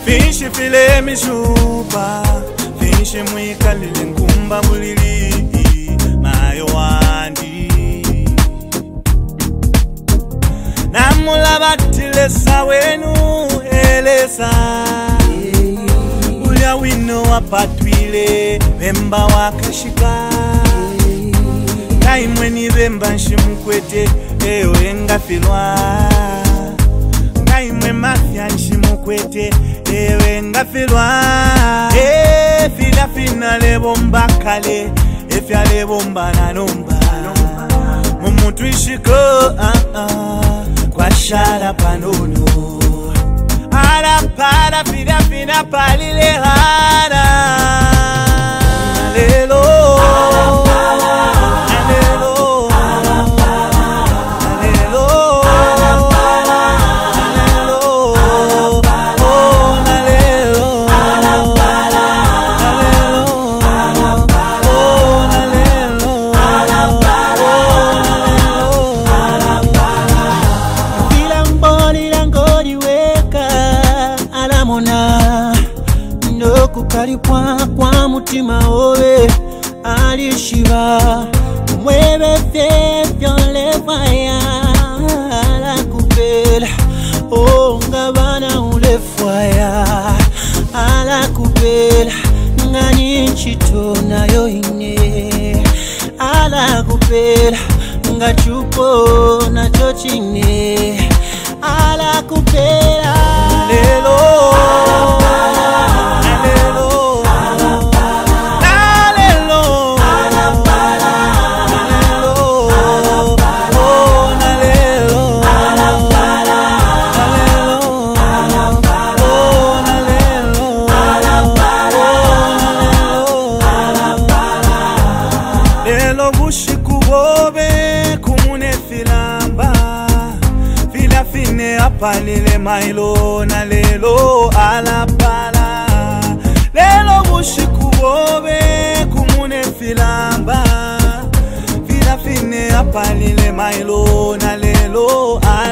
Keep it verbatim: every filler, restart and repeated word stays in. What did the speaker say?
Finshi file mishupa, finshi mwika lile nkumba mulili mayo wandi. Namula batile sawenu elesa, ulia wino wapatwile bemba wakashika. Kaimwe ni bemba nshimukwete eyo enga filwa. Kaimwe mafia nshimukwete ewe nga filwa. E fila fina le bomba kale, e fia le bomba nanomba. Mumutu ishiko ah ah, kwa shala panono. Ara para fila fina palile hara. Lelo Kukaripwa kwa mutima owe alishiba mwebe fefyo lefaya ala kupela o ngabana ulefaya ala kupela ngani chito nayo ine ala kupela ngachupo na chochine ala kupela lelo palile mailo na lelo alapala. Lelo bushiku bobe kumune filamba. Fila fine apalile mailo na lelo alapala.